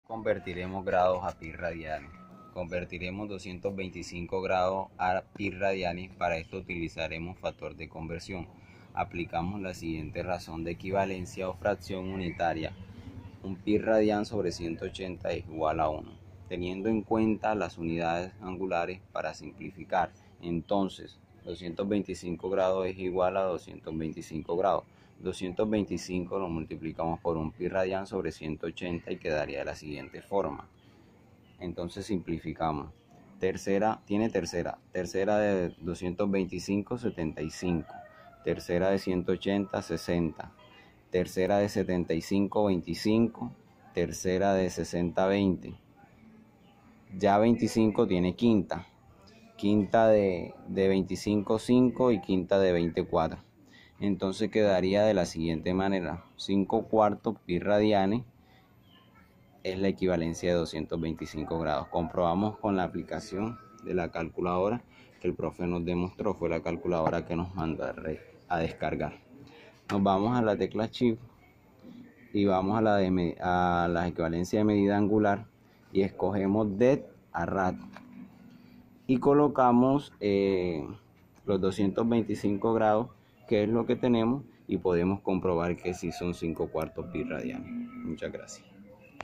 Convertiremos grados a pi radianes. Convertiremos 225 grados a pi radianes. Para esto utilizaremos factor de conversión. Aplicamos la siguiente razón de equivalencia o fracción unitaria. Un pi radian sobre 180 es igual a 1. Teniendo en cuenta las unidades angulares para simplificar, entonces 225 grados es igual a 225 grados. 225 lo multiplicamos por un pi radian sobre 180 y quedaría de la siguiente forma. Entonces simplificamos. Tercera de 225, 75. Tercera de 180, 60. Tercera de 75, 25. Tercera de 60, 20. Ya 25 tiene quinta. Quinta de 25, 5 y quinta de 24. Entonces quedaría de la siguiente manera: 5 cuartos pi radianes es la equivalencia de 225 grados. Comprobamos con la aplicación de la calculadora que el profe nos demostró. Fue la calculadora que nos mandó a descargar. Nos vamos a la tecla Shift y vamos a la equivalencia de medida angular y escogemos det a rad y colocamos los 225 grados, que es lo que tenemos, y podemos comprobar que sí son 5 cuartos pi radianes. Muchas gracias.